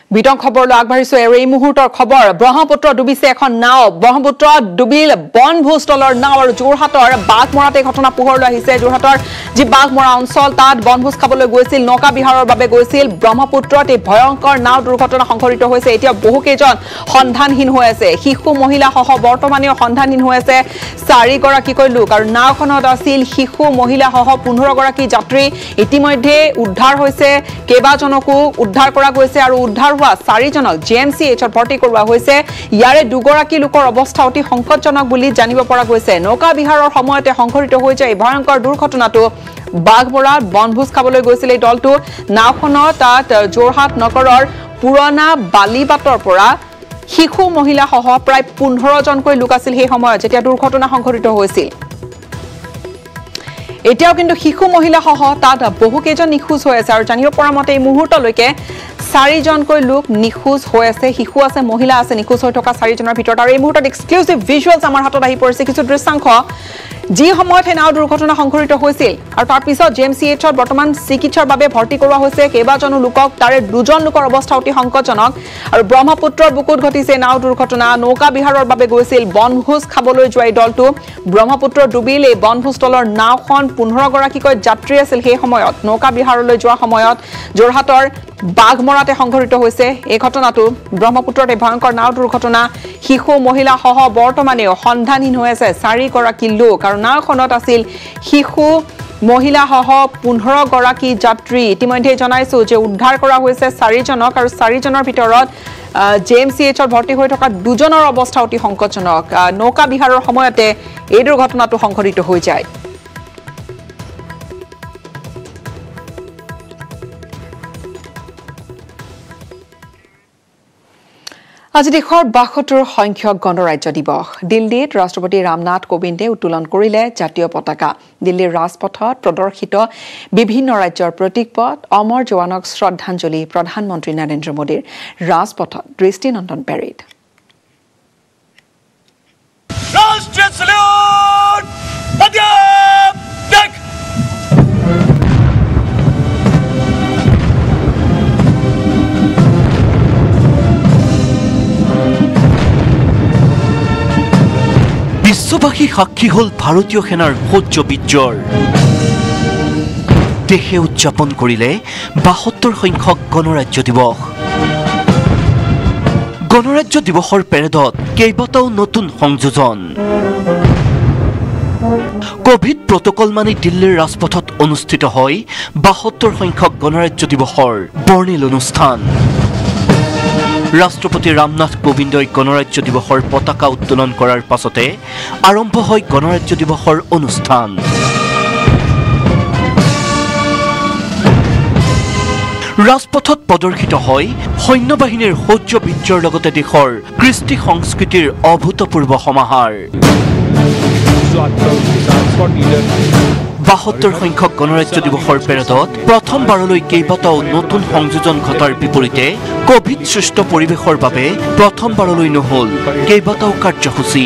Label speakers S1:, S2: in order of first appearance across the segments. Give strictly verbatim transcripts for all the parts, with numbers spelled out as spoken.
S1: বিতং খবৰলৈ আগবাঢ়িছো এই মুহূৰ্তৰ খবৰ ব্ৰহ্মপুত্ৰ ডুবিছে এখন নাও ব্ৰহ্মপুত্ৰ ডুবিল বনভোজস্থলৰ নাও আৰু যোৰহাটৰ বাঘমৰাতে ঘটনা পোহৰলৈ আহিছে যোৰহাটৰ যি বাঘমৰা অঞ্চল তাত বনভোজ খাবলৈ গৈছিল নৌকা বিহাৰৰ বাবে গৈছিল ব্ৰহ্মপুত্ৰত এই ভয়ংকৰ নাও দুৰ্ঘটনা সংঘটিত হৈছে এতিয়া বহু কেইজন সন্ধানহীন হৈ আছে শিশু মহিলা সহ বৰ্তমানেও সন্ধানহীন হৈ আছে চাৰি গৰাকীকৈ লোক আৰু নাওখনত আছিল শিশু মহিলা সহ পোন্ধৰ গৰাকী যাত্ৰী ইতিমধ্যে উদ্ধাৰ হৈছে কেইবাজনকো উদ্ধাৰ কৰা গৈছে আৰু উদ্ধাৰ হোৱা চাৰিজনক জেএমচিএইচত ভৰ্তি কৰোৱা হৈছে ইয়াৰে দুগৰাকী লোকৰ অৱস্থা অতি সংকটজনক বুলি জানিব পৰা গৈছে নৌকা বিহাৰৰ সময়তে সংঘটিত হৈ যায় ভয়ংকৰ দুৰ্ঘটনাটো বাঘমৰাত বনভোজ খাবলৈ গৈছিল এই দলটো নাওখনত তাত যোৰহাট নগৰৰ পুৰণা বালিবাটৰ পৰা শিশু মহিলা সহ প্ৰায় পোন্ধৰ জনকৈ লোক আছিল সেই সময়ত যেতিয়া দুৰ্ঘটনা সংঘটিত হৈছিল এতিয়াও কিন্তু শিশু মহিলা সহ তাত বহু কেইজন নিখোজ হৈ আছে আৰু জানিব পৰা মতে এই মুহূৰ্তলৈকে চাৰিজনকৈ লোক নিখোজ হৈ আছে শিশু আছে মহিলা আছে নিখোজ হৈ থকা চাৰিজনৰ ভিতৰত আৰু এই মুহূৰ্তত এক্সক্লুসিভ ভিজুৱেলছ আমাৰ হাতত আহি পৰিছে কিছু দৃশ্যাংশ যি সময়ত নাও দুৰ্ঘটনা সংঘটিত হৈছিল আৰু তাৰ পিছত জেএমচিএইচত বৰ্তমান চিকিৎসাৰ বাবে ভৰ্তি কৰোৱা হৈছে কেইবাজনো লোকক তাৰে দুজন লোকৰ অৱস্থা অতি সংকটজনক আৰু ব্ৰহ্মপুত্ৰৰ বুকুত ঘটিছে নাও দুৰ্ঘটনা নৌকা বিহাৰৰ বাবে গৈছিল বনভোজ খাবলৈ যোৱা এই দলটো ব্ৰহ্মপুত্ৰ ডুবিল এই বনভোজস্থলৰ নাওখন পোন্ধৰ গৰাকীকৈ যাত্ৰী আছিল সেই সময়ত নৌকা বিহাৰলৈ যোৱা সময়ত যোৰহাটৰ বাঘমৰাতে সংঘটিত হৈছে এই ঘটনাটো ব্ৰহ্মপুত্ৰত এই ভয়ংকৰ নাও দুৰ্ঘটনা শিশু মহিলা সহ বৰ্তমানেও সন্ধানহীন হৈ আছে চাৰি গৰাকী লোক আৰু নাওখনত আছিল শিশু মহিলা সহ পোন্ধৰ গৰাকী যাত্ৰী ইতিমধ্যে জনাইছো যে উদ্ধাৰ কৰা হৈছে চাৰিজনক আৰু চাৰিজনৰ ভিতৰত জেএমচিএইচত ভৰ্তি হৈ থকা দুজনৰ অৱস্থা অতি সংকটজনক নৌকা বিহাৰৰ সময়তে এই দুৰ্ঘটনাটো সংঘটিত হৈ যায় আজি দেশৰ বাসত্তৰ সংখ্যক গণৰাজ্য দিৱস দিল্লীত ৰাষ্ট্ৰপতি ৰামনাথ কোবিন্দে উত্তোলন কৰিলে জাতীয় পতাকা দিল্লীৰ ৰাজপথত প্ৰদৰ্শিত বিভিন্ন ৰাজ্যৰ প্ৰতীকপট অমৰ জৱানক শ্ৰদ্ধাঞ্জলি প্ৰধানমন্ত্ৰী নৰেন্দ্ৰ মোদীৰ ৰাজপথত দৃষ্টিনন্দন পেৰেড
S2: ৰাষ্ট্ৰীয় salute পঞ্জাব দেখ বিশ্ববাসী সাক্ষী হল ভাৰতীয় সেনাৰ শৌৰ্য বীৰ্যৰ দেশে উদযাপন কৰিলে বাসত্তৰ সংখ্যক গণৰাজ্য দিৱস গণৰাজ্য দিৱসৰ পেৰেডত কেইবাটাও নতুন সংযোজন কোভিড প্ৰটকল মানি দিল্লীৰ ৰাজপথত অনুষ্ঠিত হয় বাসত্তৰ সংখ্যক গণৰাজ্য দিৱসৰ বৰ্ণিল অনুষ্ঠান ৰাষ্ট্ৰপতি ৰামনাথ কোবিন্দই গণৰাজ্য দিৱসৰ পতাকা উত্তোলন কৰাৰ পাছতে আৰম্ভ হয় গণৰাজ্য দিৱসৰ অনুষ্ঠান ৰাজপথত প্ৰদৰ্শিত হয় সৈন্যবাহিনীৰ শৌৰ্য বীৰ্যৰ লগতে দেশৰ কৃষ্টি সংস্কৃতিৰ অভূতপূৰ্ব সমাহাৰ বাসত্তৰ সংখ্যক গণৰাজ্য দিৱসৰ পেৰেডত প্ৰথমবাৰলৈ কেইবাটাও নতুন সংযোজন ঘটাৰ বিপৰীতে কোভিড সৃষ্ট পৰিৱেশৰ বাবে প্ৰথমবাৰলৈ নহল কেইবাটাও কাৰ্যসূচী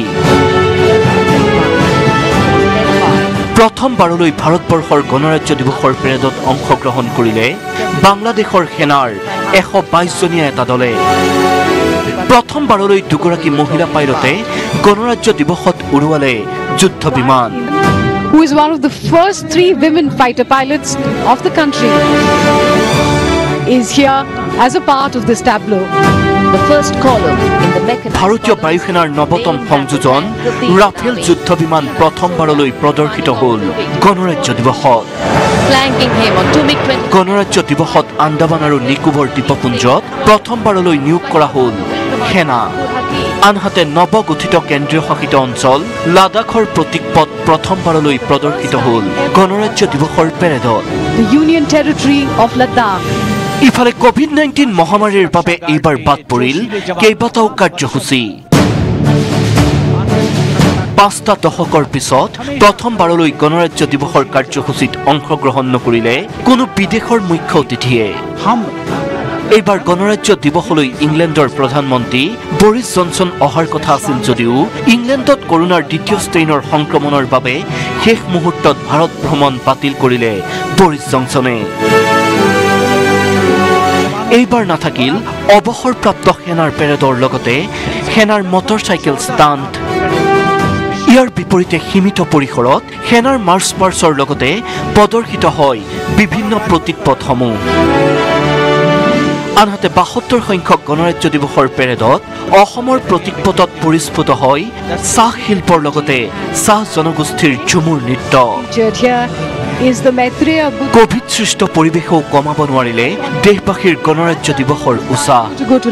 S2: প্ৰথমবাৰলৈ ভাৰতবৰ্ষৰ গণৰাজ্য দিৱসৰ পেৰেডত অংশগ্ৰহণ কৰিলে বাংলাদেশৰ সেনাৰ এশ বাইশ জনীয়া এটা দলে প্ৰথমবাৰলৈ দুগৰাকী মহিলা পাইলটে গণৰাজ্য দিৱসত উৰুৱালে যুদ্ধ বিমান
S3: who is one of the first three women fighter pilots of the country, is here as a part of this tableau. The first column in the mechanized
S2: ভাৰতীয় বায়ুসেনাৰ নৱতম সংযোজন ৰাফেল যুদ্ধ বিমান প্ৰথমবাৰলৈ প্ৰদৰ্শিত হ'ল গণৰাজ্য দিৱসত গণৰাজ্য দিৱসত আন্দামান আৰু নিকোবৰ দ্বীপপুঞ্জত প্ৰথমবাৰলৈ নিয়োগ কৰা হ'ল সেনা আনহাতে নৱগঠিত কেন্দ্ৰীয় শাসিত অঞ্চল লাডাখৰ প্ৰতীকপট প্ৰথমবাৰলৈ প্ৰদৰ্শিত হ'ল গণৰাজ্য দিৱসৰ পেৰেডত
S3: the Union Territory of Ladakh.
S2: ইফালে কোভিড নাইনটিন মহামাৰীৰ বাবে এইবাৰ বাদ পৰিল কেইবাটাও কাৰ্যসূচী পাঁচটা দশকৰ পিছত প্ৰথমবাৰলৈ গণৰাজ্য দিৱসৰ কাৰ্যসূচীত অংশগ্ৰহণ নকৰিলে কোনো বিদেশৰ মুখ্য অতিথিয়ে এইবাৰ গণৰাজ্য দিৱসলৈ ইংলেণ্ডৰ প্ৰধানমন্ত্ৰী বৰিছ জনছন অহাৰ কথা আছিল যদিও ইংলেণ্ডত কৰোনাৰ দ্বিতীয় ষ্ট্ৰেইনৰ সংক্ৰমণৰ বাবে শেষ মুহূৰ্তত ভাৰত ভ্ৰমণ বাতিল কৰিলে বৰিছ জনছনে। এইবাৰ নাথাকিল অৱসৰপ্ৰাপ্ত সেনাৰ পেৰেডৰ লগতে সেনাৰ মটৰচাইকেল ষ্টাণ্ট ইয়াৰ বিপৰীতে সীমিত পৰিসৰত সেনাৰ মাৰ্চ পাৰ্চৰ লগতে প্ৰদৰ্শিত হয় বিভিন্ন প্ৰতীকপটসমূহ আনহাতে বাসত্তৰ সংখ্যক গণৰাজ্য দিৱসৰ পেৰেডত অসমৰ প্ৰতীকপটত পৰিস্ফুট হয় চাহ শিল্পৰ লগতে চাহ জনগোষ্ঠীৰ ঝুমুৰ নৃত্য কোভিড সৃষ্ট পৰিৱেশও কমাব নোৱাৰিলে দেশবাসীৰ গণৰাজ্য দিৱসৰ উৎসাহ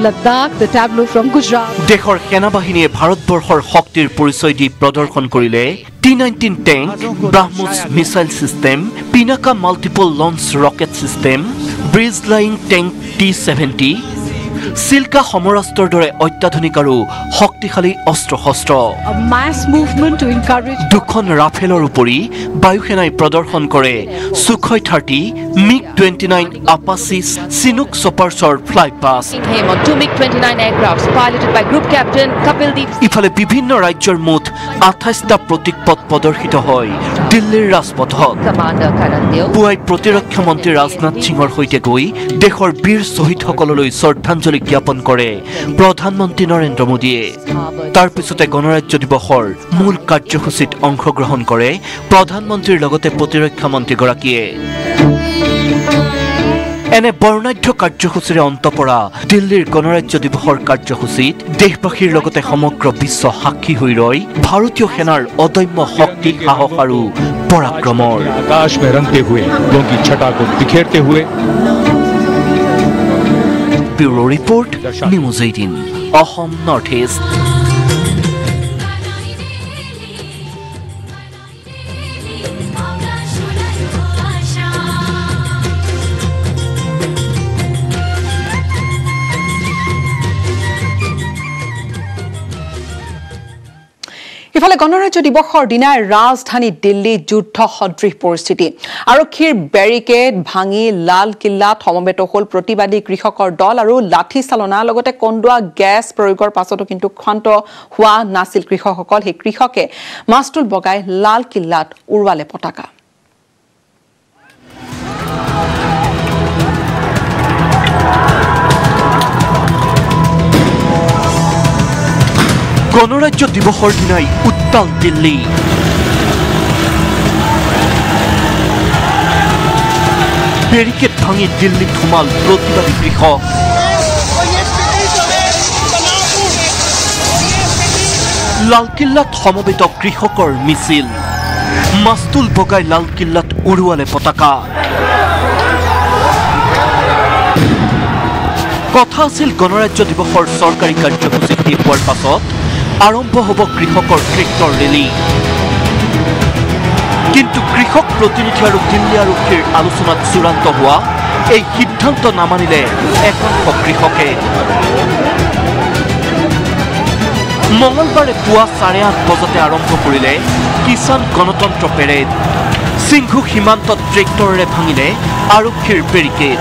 S2: দেশৰ সেনাবাহিনীয়ে ভাৰতবৰ্ষৰ শক্তিৰ পৰিচয় দি প্ৰদৰ্শন কৰিলে T nineteen tank BrahMos missile system Pinaka multiple launch rocket system bridge laying tank T seventy চিল্কা সমৰাস্ত্ৰৰ দৰে অত্যাধুনিক আৰু শক্তিশালী অস্ত্ৰ শস্ত্ৰ দুখন ৰাফেলৰ উপৰি বায়ুসেনাই প্ৰদৰ্শন কৰে Sukhoi thirty MiG twenty nine Apache Chinook চপাৰ্ছৰ ফ্লাই পাছ ইফালে বিভিন্ন ৰাজ্যৰ মুঠ আঠাইছটা প্ৰতীকপট প্ৰদৰ্শিত হয় দিল্লীৰ ৰাজপথত পুৱাই প্ৰতিৰক্ষা মন্ত্ৰী ৰাজনাথ সিঙৰ সৈতে গৈ দেশৰ বীৰ শ্বহীদসকললৈ শ্ৰদ্ধাঞ্জলি জ্ঞাপন কৰে প্ৰধানমন্ত্ৰী নৰেন্দ্ৰ মোদীয়ে তাৰ পিছতে গণৰাজ্য দিৱসৰ মূল কাৰ্যসূচীত অংশগ্ৰহণ কৰে প্ৰধানমন্ত্ৰীৰ লগতে প্ৰতিৰক্ষা মন্ত্ৰীগৰাকীয়ে এনে বৰ্ণাঢ্য কাৰ্যসূচীৰে অন্ত পৰা দিল্লীৰ গণৰাজ্য দিৱসৰ কাৰ্যসূচীত দেশবাসীৰ লগতে সমগ্ৰ বিশ্ব সাক্ষী হৈ ৰয় ভাৰতীয় সেনাৰ অদম্য শক্তি সাহস আৰু পৰাক্ৰমৰ আকাশ মে ৰংতে হুয়ে উনকি ছটা কো বিখেৰতে হুয়ে bureau report News Eighteen Assam North East
S1: ইফালে গণৰাজ্য দিৱসৰ দিনাই ৰাজধানী দিল্লী যুদ্ধ সদৃশ পৰিস্থিতি আৰক্ষীৰ বেৰিকেড ভাঙি লাল কিল্লাত সমবেত হল প্ৰতিবাদী কৃষকৰ দল আৰু লাঠি চালনা লগতে কন্দুৱা গেছ প্ৰয়োগৰ পাছতো কিন্তু ক্ষান্ত হোৱা নাছিল কৃষকসকল সেই কৃষকে মাস্তুল বগাই লাল কিল্লাত উৰুৱালে পতাকা
S2: গণৰাজ্য দিৱসৰ দিনাই উত্তাল দিল্লী বেৰিকেড ভাঙি দিল্লীত সোমাল প্ৰতিবাদী কৃষক লালকিল্লাত সমবেত কৃষকৰ মিছিল মাস্তুল বগাই লালকিল্লাত উৰুৱালে পতাকা কথা আছিল গণৰাজ্য দিৱসৰ চৰকাৰী কাৰ্যসূচী শেষ হোৱাৰ পাছত আৰম্ভ হ'ব কৃষকৰ ট্ৰেক্টৰ ৰেলী কিন্তু কৃষক প্ৰতিনিধি আৰু দিল্লী আৰক্ষীৰ আলোচনাত চূড়ান্ত হোৱা এই সিদ্ধান্ত নামানিলে একাংশ কৃষকে মঙলবাৰে পুৱা চাৰে আঠ বজাতে আৰম্ভ কৰিলে কিষাণ গণতন্ত্ৰ পেৰেড সিংঘু সীমান্তত ট্ৰেক্টৰেৰে ভাঙিলে আৰক্ষীৰ বেৰিকেড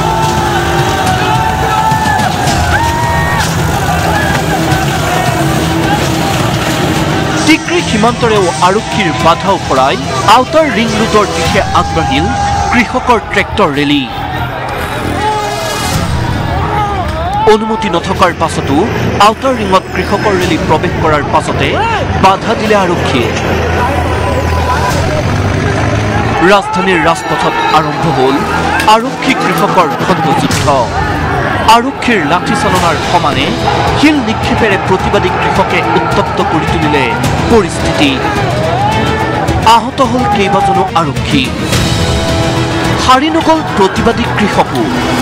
S2: টিকৰি সীমান্তৰেও আৰক্ষীৰ বাধাও পৰাই আউটাৰ ৰিং ৰোডৰ দিশে আগবাঢ়িল কৃষকৰ ট্ৰেক্টৰ ৰেলী অনুমতি নথকাৰ পাছতো আউটাৰ ৰিঙত কৃষকৰ ৰেলী প্ৰৱেশ কৰাৰ পাছতে বাধা দিলে আৰক্ষীয়ে ৰাজধানীৰ ৰাজপথত আৰম্ভ হ'ল আৰক্ষী কৃষকৰ খণ্ডযুদ্ধ আৰক্ষীৰ লাঠি চালনাৰ সমানে শিল নিক্ষেপেৰে প্ৰতিবাদী কৃষকে উত্তপ্ত কৰি তুলিলে পৰিস্থিতি আহত হ'ল কেইবাজনো আৰক্ষী হাৰি নগল প্ৰতিবাদী কৃষকো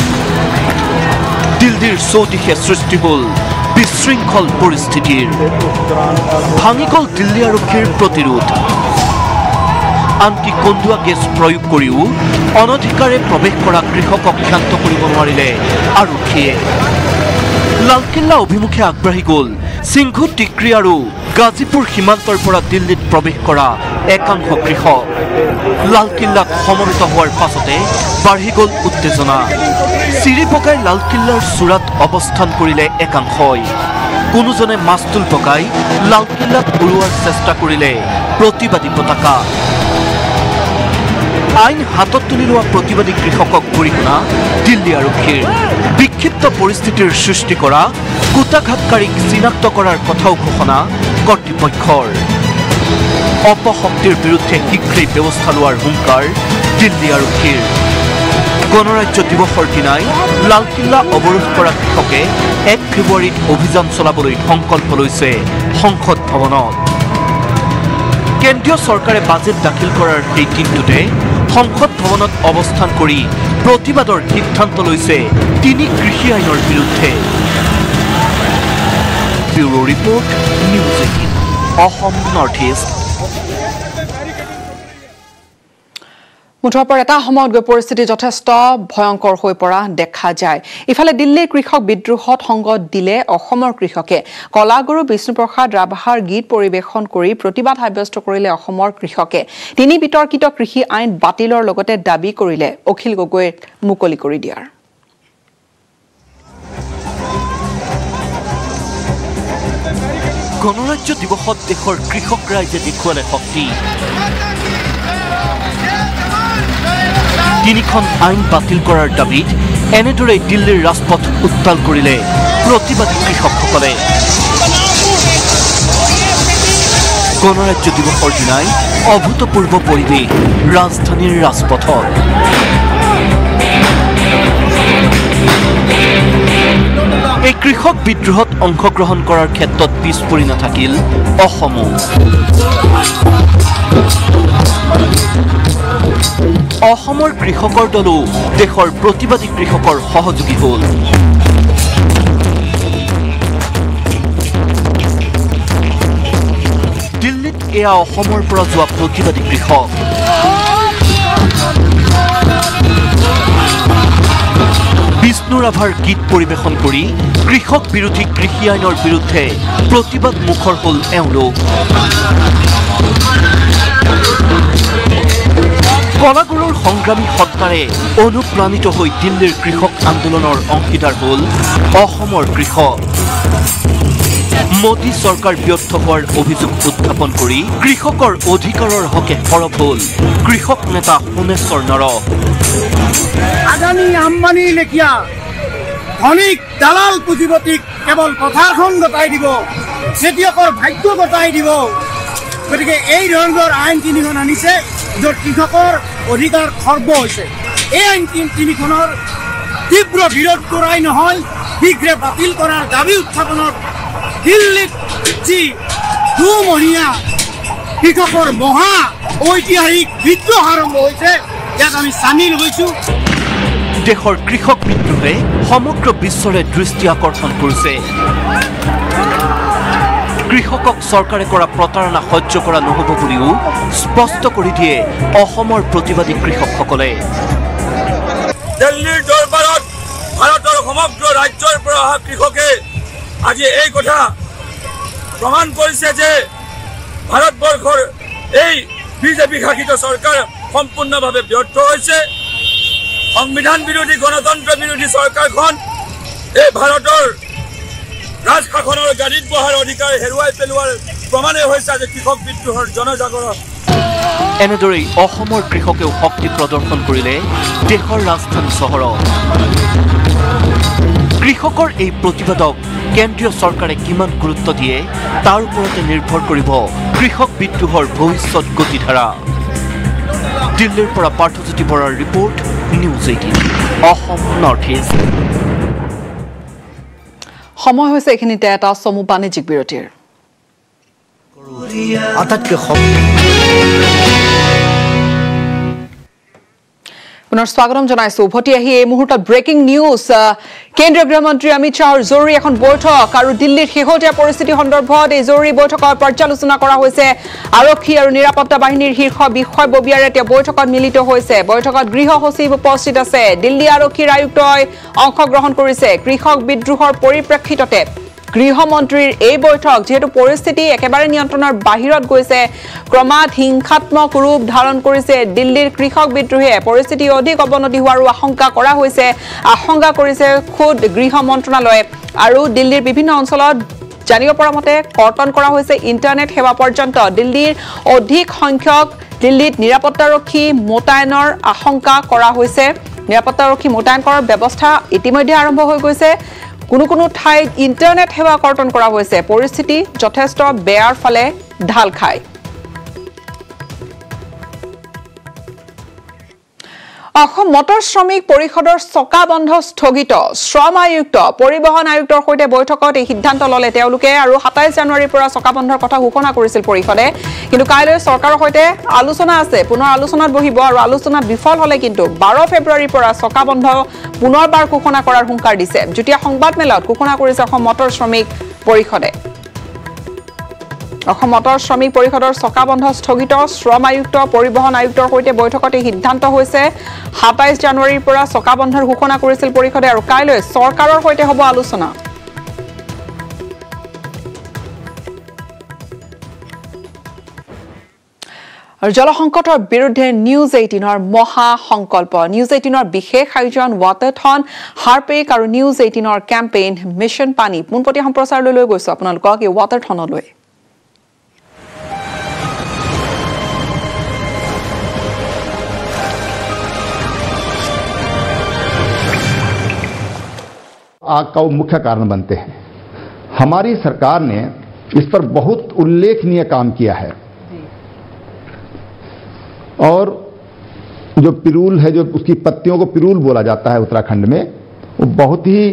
S2: দিল্লীৰ চৌদিশে সৃষ্টি হ'ল বিশৃংখল পৰিস্থিতিৰ ভাঙি গ'ল দিল্লী আৰক্ষীৰ প্ৰতিৰোধ আনকি কন্দুৱা গেছ প্ৰয়োগ কৰিও অনধিকাৰে প্ৰৱেশ কৰা কৃষকক ক্ষান্ত কৰিব নোৱাৰিলে আৰক্ষীয়ে লালকিল্লা অভিমুখে আগবাঢ়ি গ'ল সিংঘু টিকৰি আৰু গাজীপুৰ সীমান্তৰ পৰা দিল্লীত প্ৰৱেশ কৰা একাংশ কৃষক লালকিল্লাত সমবেত হোৱাৰ পাছতে বাঢ়ি গ'ল উত্তেজনা চিৰি পকাই লালকিল্লাৰ চূড়াত অৱস্থান কৰিলে একাংশই কোনোজনে মাস্তুল পকাই লালকিল্লাত উৰুৱাৰ চেষ্টা কৰিলে প্ৰতিবাদী পতাকা আইন হাতত তুলি লোৱা প্ৰতিবাদী কৃষকক গৰিহণা দিল্লী আৰক্ষীৰ বিক্ষিপ্ত পৰিস্থিতিৰ সৃষ্টি কৰা কুটাঘাতকাৰীক চিনাক্ত কৰাৰ কথাও ঘোষণা কৰ্তৃপক্ষৰ অপশক্তিৰ বিৰুদ্ধে শীঘ্ৰেই ব্যৱস্থা লোৱাৰ হুংকাৰ দিল্লী আৰক্ষীৰ গণৰাজ্য দিৱসৰ দিনাই লালকিল্লা অৱৰোধ কৰা কৃষকে এক ফেব্ৰুৱাৰীত অভিযান চলাবলৈ সংকল্প লৈছে সংসদ ভৱনত কেন্দ্ৰীয় চৰকাৰে বাজেট দাখিল কৰাৰ এই দিনটোতে সংসদ ভৱনত অৱস্থান কৰি প্ৰতিবাদৰ সিদ্ধান্ত লৈছে তিনি কৃষি আইনৰ বিৰুদ্ধে bureau report News Eighteen Assam North East
S1: মুঠৰ পৰা এটা সময়ত গৈ পৰিস্থিতি যথেষ্ট ভয়ংকৰ হৈ পৰা দেখা যায় ইফালে দিল্লীৰ কৃষক বিদ্ৰোহত সংগ দিলে অসমৰ কৃষকে কলাগুৰু বিষ্ণুপ্ৰসাদ ৰাভাৰ গীত পৰিৱেশন কৰি প্ৰতিবাদ সাব্যস্ত কৰিলে অসমৰ কৃষকে তিনি বিতৰ্কিত কৃষি আইন বাতিলৰ লগতে দাবী কৰিলে অখিল গগৈৰ মুকলি কৰি দিয়াৰ
S2: গণৰাজ্য দিৱসত দেশৰ কৃষক ৰাইজে দেখুৱালে শক্তি তিনিখন আইন বাতিল কৰাৰ দাবীত এনেদৰে দিল্লীৰ ৰাজপথ উত্তাল কৰিলে প্ৰতিবাদী কৃষকসকলে গণৰাজ্য দিৱসৰ দিনাই অভূতপূৰ্ব পৰিৱেশ ৰাজধানীৰ ৰাজপথত এই কৃষক বিদ্ৰোহত অংশগ্ৰহণ কৰাৰ ক্ষেত্ৰত পিছ পৰি নাথাকিল অসমো অসমৰ কৃষকৰ দলো দেশৰ প্ৰতিবাদী কৃষকৰ সহযোগী হ'ল দিল্লীত এয়া অসমৰ পৰা যোৱা প্ৰতিবাদী কৃষক বিষ্ণু ৰাভাৰ গীত পৰিৱেশন কৰি কৃষক বিৰোধী কৃষি আইনৰ বিৰুদ্ধে প্ৰতিবাদ মুখৰ হ'ল এওঁলোক কলাগুৰুৰ সংগ্ৰামী সত্তাৰে অনুপ্ৰাণিত হৈ দিল্লীৰ কৃষক আন্দোলনৰ অংশীদাৰ হ'ল অসমৰ কৃষক মোদী চৰকাৰ ব্যৰ্থ হোৱাৰ অভিযোগ উত্থাপন কৰি কৃষকৰ অধিকাৰৰ হকে সৰব হ'ল কৃষক নেতা সোণেশ্বৰ নৰহ
S4: আদানী আম্বানী লেখিয়া ধনিক দালাল পুঁজিপতিক কেৱল পথাৰখন গতাই দিব খেতিয়কৰ ভাগ্য গতাই দিব গতিকে এই ধৰণৰ আইন তিনিখন আনিছে য'ত কৃষকৰ অধিকাৰ খৰ্ব হৈছে এই আইন তিনিখনৰ তীব্ৰ বিৰোধ কৰাই নহয় শীঘ্ৰে বাতিল কৰাৰ দাবী উত্থাপনত দিল্লীত যি দুমহীয়া কৃষকৰ মহা ঐতিহাসিক বিদ্ৰোহ আৰম্ভ হৈছে ইয়াত আমি চামিল হৈছো
S2: দেশৰ কৃষক বিদ্ৰোহে সমগ্ৰ বিশ্বৰে দৃষ্টি আকৰ্ষণ কৰিছে কৃষকক চৰকাৰে কৰা প্ৰতাৰণা সহ্য কৰা নহ'ব বুলিও স্পষ্ট কৰি দিয়ে অসমৰ প্ৰতিবাদী কৃষকসকলে
S5: দিল্লীৰ দৰবাৰত ভাৰতৰ সমগ্ৰ ৰাজ্যৰ পৰা অহা কৃষকে আজি এই কথা প্ৰমাণ কৰিছে যে ভাৰতবৰ্ষৰ এই বিজেপি শাসিত চৰকাৰ সম্পূৰ্ণভাৱে ব্যৰ্থ হৈছে সংবিধান বিৰোধী গণতন্ত্ৰ বিৰোধী চৰকাৰখন এই ভাৰতৰ ৰাজ শাসনৰ গাড়ীত বহাৰ অধিকাৰ হেৰুৱাই পেলোৱাৰ প্ৰমাণে হৈছে আজি কৃষক বিদ্ৰোহৰ জনজাগৰণ
S2: এনেদৰেই অসমৰ কৃষকেও শক্তি প্ৰদৰ্শন কৰিলে দেশৰ ৰাজধানী চহৰত কৃষকৰ এই প্ৰতিবাদক কেন্দ্ৰীয় চৰকাৰে কিমান গুৰুত্ব দিয়ে তাৰ ওপৰতে নিৰ্ভৰ কৰিব কৃষক বিদ্ৰোহৰ ভৱিষ্যত গতিধাৰা দিল্লীৰ পৰা পাৰ্থজ্যোতি বৰাৰ report News Eighteen Assam North East
S1: সময় হৈছে এইখিনিতে এটা চমু বাণিজ্যিক বিৰতিৰ
S2: আটাইতকৈ
S1: পুনৰ স্বাগতম জনাইছো উভতি আহি এই মুহূৰ্তত ব্ৰেকিং নিউজ কেন্দ্ৰীয় গৃহমন্ত্ৰী অমিত শ্বাহৰ জৰুৰী এখন বৈঠক আৰু দিল্লীৰ শেহতীয়া পৰিস্থিতি সন্দৰ্ভত এই জৰুৰী বৈঠকত পৰ্যালোচনা কৰা হৈছে আৰক্ষী আৰু নিৰাপত্তা বাহিনীৰ শীৰ্ষ বিষয়ববীয়াৰে এতিয়া বৈঠকত মিলিত হৈছে বৈঠকত গৃহ সচিব উপস্থিত আছে দিল্লী আৰক্ষীৰ আয়ুক্তই অংশগ্ৰহণ কৰিছে কৃষক বিদ্ৰোহৰ পৰিপ্ৰেক্ষিততে গৃহমন্ত্ৰীৰ এই বৈঠক যেহেতু পৰিস্থিতি একেবাৰে নিয়ন্ত্ৰণৰ বাহিৰত গৈছে ক্ৰমাৎ হিংসাত্মক ৰূপ ধাৰণ কৰিছে দিল্লীৰ কৃষক বিদ্ৰোহে পৰিস্থিতি অধিক অৱনতি হোৱাৰ আশংকা কৰা হৈছে আশংকা কৰিছে খুদ গৃহ মন্ত্ৰালয়ে আৰু দিল্লীৰ বিভিন্ন অঞ্চলত জানিব পৰা মতে কৰ্তন কৰা হৈছে ইন্টাৰনেট সেৱা পৰ্যন্ত দিল্লীৰ অধিক সংখ্যক দিল্লীত নিৰাপত্তাৰক্ষী মোতায়েনৰ আশংকা কৰা হৈছে নিৰাপত্তাৰক্ষী মোতায়েন কৰাৰ ব্যৱস্থা ইতিমধ্যে আৰম্ভ হৈ গৈছে কোনো কোনো ঠাইত ইন্টাৰনেট সেৱা কৰ্তন কৰা হৈছে পৰিস্থিতি যথেষ্ট বেয়াৰ ফালে ঢাল খায় অসম মটৰ শ্ৰমিক পৰিষদৰ চকা বন্ধ স্থগিত শ্ৰম আয়ুক্ত পৰিবহন আয়ুক্তৰ সৈতে বৈঠকত এই সিদ্ধান্ত ললে তেওঁলোকে আৰু সাতাইশ জানুৱাৰীৰ পৰা চকা বন্ধৰ কথা ঘোষণা কৰিছিল পৰিষদে কিন্তু কাইলৈ চৰকাৰৰ সৈতে আলোচনা আছে পুনৰ আলোচনাত বহিব আৰু আলোচনা বিফল হলে কিন্তু বাৰ ফেব্ৰুৱাৰীৰ পৰা চকা বন্ধ পুনৰবাৰ ঘোষণা কৰাৰ হুংকাৰ দিছে যুটীয়া সংবাদ মেলত ঘোষণা কৰিছে অসম মটৰ শ্ৰমিক পৰিষদে অসম মটৰ শ্ৰমিক পৰিষদৰ চকা বন্ধ স্থগিত শ্ৰম আয়ুক্ত পৰিবহন আয়ুক্তৰ সৈতে বৈঠকত এই সিদ্ধান্ত হৈছে সাতাইশ জানুৱাৰীৰ পৰা চকা বন্ধৰ ঘোষণা কৰিছিল পৰিষদে আৰু কাইলৈ চৰকাৰৰ সৈতে হ'ব আলোচনা জলসংকটৰ বিৰুদ্ধে নিউজ এইটিনৰ মহা সংকল্প নিউজ এইটিনৰ বিশেষ আয়োজন ৱাটাৰথন হাৰপেক আৰু নিউজ এইটিনৰ কেম্পেইন মিছন পানী পোনপটীয়া সম্প্ৰচাৰলৈ লৈ গৈছো আপোনালোকক এই ৱাটাৰথনলৈ
S6: आग का वो मुख्य कारण बनते हैं हमारी सरकार ने इस पर बहुत उल्लेखनीय काम किया है और जो पिरूल है जो उसकी पत्तियों को पिरूल बोला जाता है उत्तराखंड में वो बहुत ही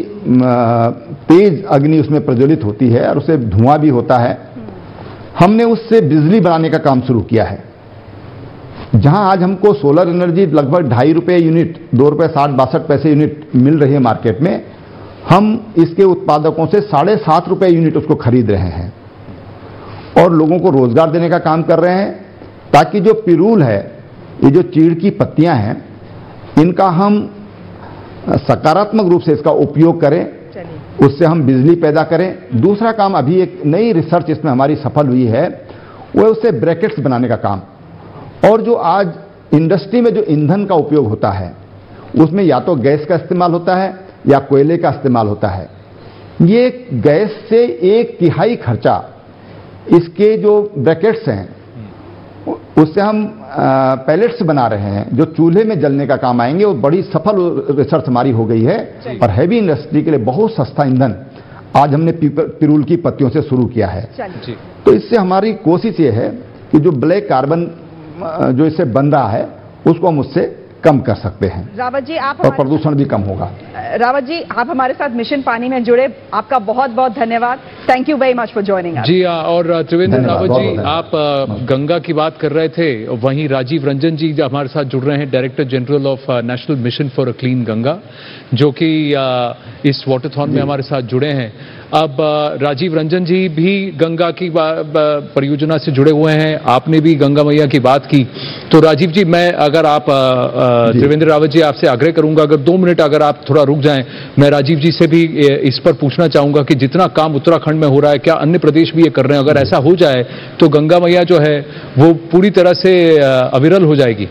S6: तेज अग्नि उसमें प्रज्वलित होती है और उससे धुआं भी होता है हमने उससे बिजली बनाने का काम शुरू किया है जहां आज हमको सोलर एनर्जी लगभग ढाई रुपये यूनिट दो रुपये साठ बासठ पैसे यूनिट मिल रही है मार्केट में हम इसके उत्पादकों से साढ़े सात रुपये यूनिट उसको खरीद रहे हैं और लोगों को रोजगार देने का काम कर रहे हैं ताकि जो पिरूल है ये जो चीड़ की पत्तियां हैं इनका हम सकारात्मक रूप से इसका उपयोग करें उससे हम बिजली पैदा करें दूसरा काम अभी एक नई रिसर्च इसमें हमारी सफल हुई है वो है उससे ब्रैकेट्स बनाने का काम और जो आज इंडस्ट्री में जो ईंधन का उपयोग होता है उसमें या तो गैस का इस्तेमाल होता है या कोयले का इस्तेमाल होता है ये गैस से एक तिहाई खर्चा इसके जो ब्रैकेट्स हैं उससे हम पैलेट्स बना रहे हैं जो चूल्हे में जलने का काम आएंगे वो बड़ी सफल रिसर्च हमारी हो गई है और हैवी इंडस्ट्री के लिए बहुत सस्ता ईंधन आज हमने पिरूल की पत्तियों से शुरू किया है तो इससे हमारी कोशिश ये है कि जो ब्लैक कार्बन जो इससे बन रहा है उसको हम उससे कम कर सकते हैं
S7: रावत जी आप
S6: और प्रदूषण भी कम होगा
S7: रावत जी आप हमारे साथ मिशन पानी में जुड़े आपका बहुत बहुत धन्यवाद thank you very much for joining us
S8: ji और त्रिवेंद्र रावत जी आप गंगा की बात कर रहे थे वहीं राजीव रंजन जी हमारे साथ जुड़ रहे हैं director general of National Mission for a Clean Ganga जो कि इस वाटरथॉन में हमारे साथ जुड़े हैं अब राजीव रंजन जी भी गंगा की परियोजना से जुड़े हुए हैं आपने भी गंगा मैया की बात की तो राजीव जी मैं अगर आप त्रिवेंद्र रावत जी आपसे आग्रह करूंगा अगर दो मिनट अगर आप थोड़ा रुक जाएं मैं राजीव जी से भी इस पर पूछना चाहूंगा कि जितना काम उत्तराखंड में हो रहा है क्या अन्य प्रदेश भी ये कर रहे हैं अगर ऐसा हो जाए तो गंगा मैया जो है वो पूरी तरह से अविरल हो जाएगी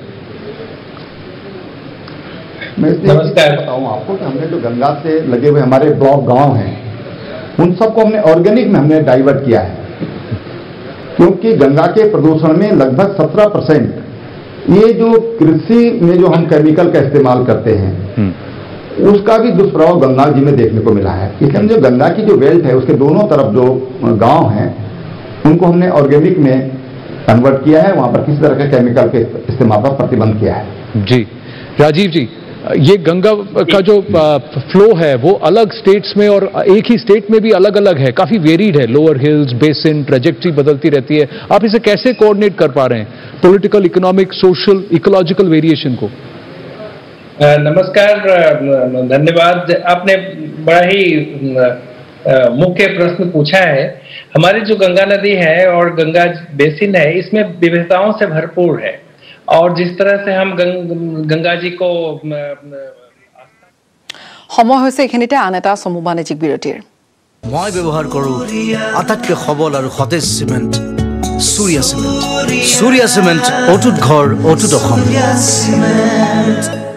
S6: मैं नमस्कार बताऊं आपको कि हमने जो गंगा से लगे हुए हमारे ब्लॉक गांव हैं उन सबको हमने ऑर्गेनिक में हमने डाइवर्ट किया है क्योंकि गंगा के प्रदूषण में लगभग सत्रह परसेंट ये जो कृषि में जो हम केमिकल का इस्तेमाल करते हैं उसका भी दुष्प्रभाव गंगा जी में देखने को मिला है इसलिए हम जो गंगा की जो बेल्ट है उसके दोनों तरफ जो गांव हैं उनको हमने ऑर्गेनिक में कन्वर्ट किया है वहां पर किसी तरह के केमिकल के इस्तेमाल पर प्रतिबंध किया है
S8: जी राजीव जी ये गंगा का जो फ्लो है वो अलग स्टेट्स में और एक ही स्टेट में भी अलग अलग है काफी वेरीड है लोअर हिल्स बेसिन ट्रेजेक्टरी बदलती रहती है आप इसे कैसे कोऑर्डिनेट कर पा रहे हैं political economic social ecological variation को
S9: नमस्कार धन्यवाद आपने बड़ा ही मुख्य प्रश्न पूछा है हमारी जो गंगा नदी है और गंगा बेसिन है इसमें विविधताओं से भरपूर है और जिस तरह से हम गंग, गंगा जी को
S1: সময় হৈছে এখানেতে আন এটা সমু বাণিজ্যিক বিৰতিৰ
S10: মই ব্যৱহাৰ কৰো আটাইতকৈ সবল আৰু সতেজ cement Surya cement Surya cement অটুট ঘৰ অটুট অসম